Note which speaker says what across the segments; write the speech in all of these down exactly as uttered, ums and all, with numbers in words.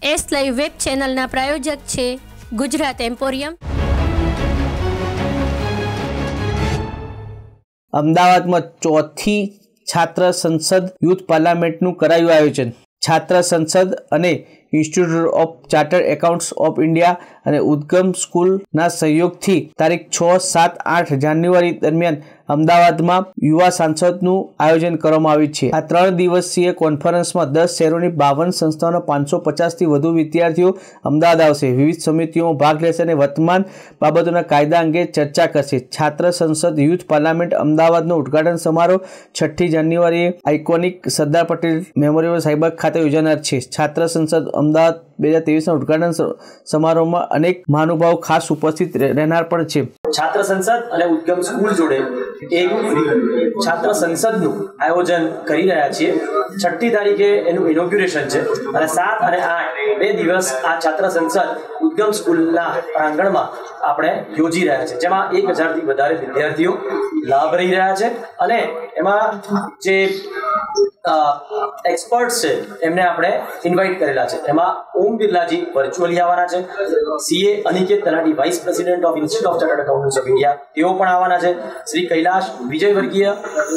Speaker 1: S live web ચેનલના પ્રાયોજક છે Gujarat emporium.
Speaker 2: અમદાવાદમાં ચોથી છાત્ર સંસદ યુથ પાર્લામેન્ટનું કરાયું આયોજન। છાત્ર સંસદ અને institute of chartered accountants of India અને ઉદ્ગમ સ્કૂલના સહયોગથી તારીખ છ સાત આઠ જાન્યુઆરી દરમિયાન અમદાવાદમાં યુવા સાંસદનું આયોજન કરવામાં આવ્યું છે। આ ત્રણ દિવસીય કોન્ફરન્સમાં દસ શહેરોની બાવન સંસ્થાઓના પાંચસો પચાસથી વધુ વિદ્યાર્થીઓ અમદાવાદ આવશે, વિવિધ સમિતિઓમાં ભાગ લેશે અને વર્તમાન બાબતોના કાયદા અંગે ચર્ચા કરશે। છાત્ર સંસદ યુથ પાર્લામેન્ટ અમદાવાદનો ઉદ્ઘાટન સમારોહ છઠ્ઠી જાન્યુઆરીએ iconic Sardar Patel memorial cyber ખાતે યોજાનાર છે। છાત્ર સંસદ અમદાવાદ બે હજાર ત્રેવીસના ઉદ્ઘાટન સમારોહમાં અનેક મહાનુભાવો ખાસ ઉપસ્થિત રહેનાર પણ છે।
Speaker 3: છાત્ર સંસદ અને ઉદ્ગમ સ્કૂલ જોડે એક છાત્ર સંસદનું આયોજન કરી રહ્યા છીએ। છઠ્ઠી તારીખે એનું ઇનોગ્યુરેશન છે અને સાત અને આઠ બે દિવસ આ છાત્ર સંસદ ઉદ્ગમ સ્કૂલના પ્રાંગણમાં આપણે યોજી રહ્યા છે, જેમાં એક હજારથી વધારે વિદ્યાર્થીઓ લાભ રહી રહ્યા છે અને એમાં જે એક્સપર્ટ્સ છે એમને આપણે ઇન્વાઇટ કરેલા છે। એમાં ઓમ બિરલાજી વર્ચ્યુઅલી આવવાના છે, CA Aniket Talati vice president of institute of chartered accountants of India તેઓ પણ આવવાના છે, Shri Kailash Vijayvargiya,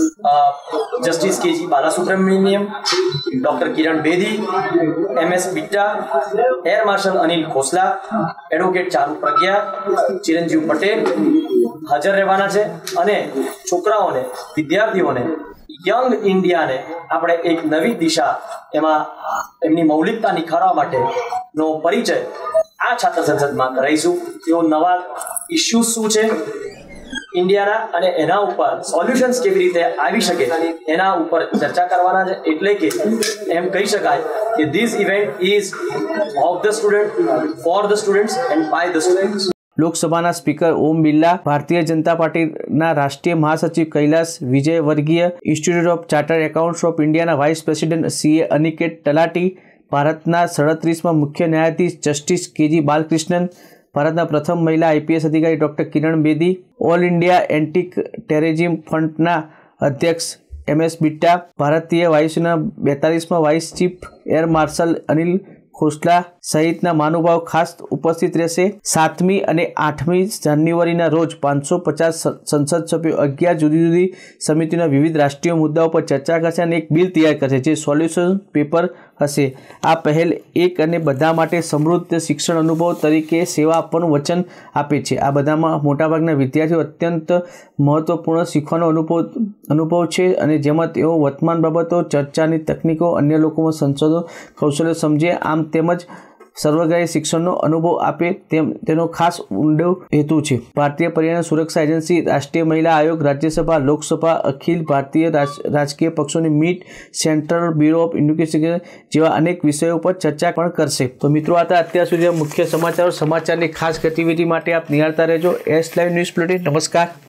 Speaker 3: justice KG Balasubramanyam, doctor Kiran Bedi, M S Bitta, air marshal Anil Khosla, advocate Charu Pragya, Chiranjeev Patel હાજર રહેવાના છે અને છોકરાઓને, વિદ્યાર્થીઓને, યંગ ઇન્ડિયાને આપણે એક નવી દિશા, એમાં એમની મૌલિકતા નિખારવા માટેનો પરિચય આ છાત્ર સંસદમાં કરાઈશું। તેઓ નવા ઇસ્યુઝ શું છે ઇન્ડિયાના અને એના ઉપર સોલ્યુશન્સ કેવી રીતે આવી શકે એના ઉપર ચર્ચા કરવાના છે। એટલે કે એમ કહી શકાય કે this event is of the student, for the students and by the students.
Speaker 2: લોકસભાના સ્પીકર ઓમ બિરલા, ભારતીય જનતા પાર્ટીના રાષ્ટ્રીય મહાસચિવ Kailash Vijayvargiya, institute of chartered accountants of ઇન્ડિયાના vice president CA Aniket Talati, ભારતના સડત્રીસમાં મુખ્ય ન્યાયાધીશ જસ્ટિસ કેજી બાલકૃષ્ણન, ભારતના પ્રથમ મહિલા આઈપીએસ અધિકારી doctor Kiran Bedi, all India anti terrorism ફંડના અધ્યક્ષ એમ એસ બિટ્ટા, ભારતીય વાયુસેના બેતાલીસમાં vice chief air marshal Anil Khosla સહિતના મહાનુભાવો ખાસ ઉપસ્થિત રહેશે। સાતમી અને આઠમી જાન્યુઆરીના રોજ પાંચસો પચાસ સંસદ સભ્યો અગિયાર જુદી જુદી સમિતિઓના વિવિધ રાષ્ટ્રીય મુદ્દાઓ પર ચર્ચા કરશે અને એક બિલ તૈયાર કરશે જે સોલ્યુશન પેપર હશે। આ પહેલ એક અને બધા માટે સમૃદ્ધ શિક્ષણ અનુભવ તરીકે સેવા આપવાનું વચન આપે છે। આ બધામાં મોટાભાગના વિદ્યાર્થીઓ અત્યંત મહત્વપૂર્ણ શીખવાનો અનુભવ અનુભવ છે અને જેમાં તેઓ વર્તમાન બાબતો, ચર્ચાની તકનીકો, અન્ય લોકોમાં સંશોધન કૌશલ્ય સમજે, આમ તેમજ સર્વગ્રાહી શિક્ષણનો અનુભવ આપે તેમ તેનો ખાસ ઊંડો હેતુ છે। ભારતીય પર્યાવરણ સુરક્ષા એજન્સી, રાષ્ટ્રીય મહિલા આયોગ, રાજ્યસભા, લોકસભા, અખિલ ભારતીય રાજકીય પક્ષોની meet, central bureau of investigation જેવા અનેક વિષયો પર ચર્ચા પણ કરશે। તો મિત્રો, આ હતા અત્યાર સુધી મુખ્ય સમાચારો। સમાચારની ખાસ ગતિવિધિ માટે આપ નિહાળતા રહેજો એસ લાઈવ ન્યૂઝ બુલેટિન। નમસ્કાર।